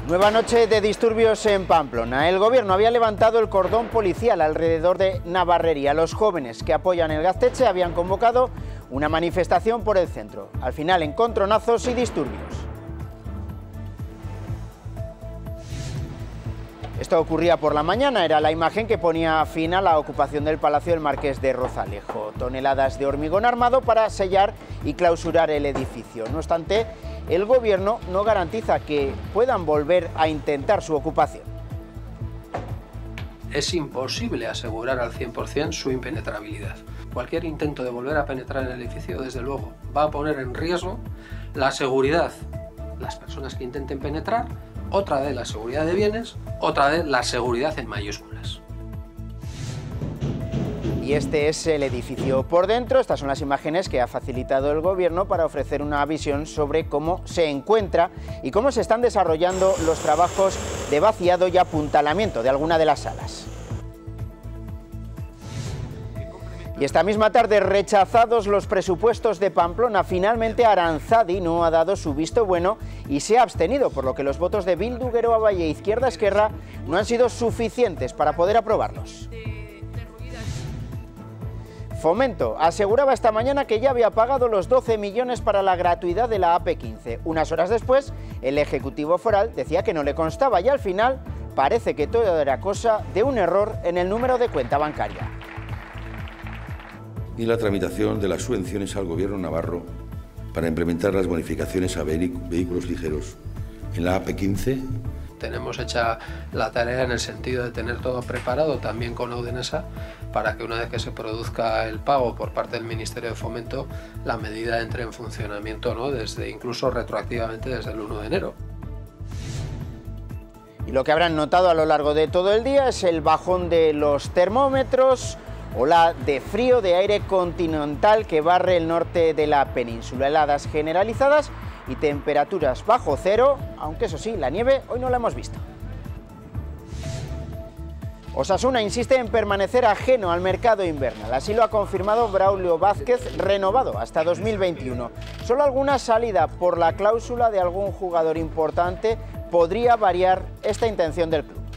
Nueva noche de disturbios en Pamplona. El gobierno había levantado el cordón policial alrededor de Navarrería. Los jóvenes que apoyan el Gaztetxe habían convocado una manifestación por el centro. Al final, encontronazos y disturbios. Esto ocurría por la mañana, era la imagen que ponía fin a la ocupación del Palacio del Marqués de Rozalejo. Toneladas de hormigón armado para sellar y clausurar el edificio. No obstante, el gobierno no garantiza que puedan volver a intentar su ocupación. Es imposible asegurar al 100% su impenetrabilidad. Cualquier intento de volver a penetrar en el edificio, desde luego, va a poner en riesgo la seguridad de las personas que intenten penetrar, otra vez la seguridad de bienes, otra vez la seguridad en mayúsculas. Y este es el edificio por dentro. Estas son las imágenes que ha facilitado el gobierno para ofrecer una visión sobre cómo se encuentra y cómo se están desarrollando los trabajos de vaciado y apuntalamiento de alguna de las salas. Y esta misma tarde, rechazados los presupuestos de Pamplona, finalmente Aranzadi no ha dado su visto bueno y se ha abstenido, por lo que los votos de Bildu, Geroa Valle e Izquierda Esquerra no han sido suficientes para poder aprobarlos. Fomento aseguraba esta mañana que ya había pagado los 12 millones para la gratuidad de la AP15. Unas horas después, el Ejecutivo Foral decía que no le constaba y al final parece que todo era cosa de un error en el número de cuenta bancaria. Y la tramitación de las subvenciones al Gobierno navarro para implementar las bonificaciones a vehículos ligeros en la AP15. Tenemos hecha la tarea en el sentido de tener todo preparado también con Audenesa para que una vez que se produzca el pago por parte del Ministerio de Fomento, la medida entre en funcionamiento, ¿no?, desde incluso retroactivamente desde el 1 de enero. Y lo que habrán notado a lo largo de todo el día es el bajón de los termómetros, ola de frío de aire continental que barre el norte de la península, heladas generalizadas y temperaturas bajo cero, aunque eso sí, la nieve hoy no la hemos visto. Osasuna insiste en permanecer ajeno al mercado invernal, así lo ha confirmado Braulio Vázquez, renovado hasta 2021. Solo alguna salida por la cláusula de algún jugador importante podría variar esta intención del club.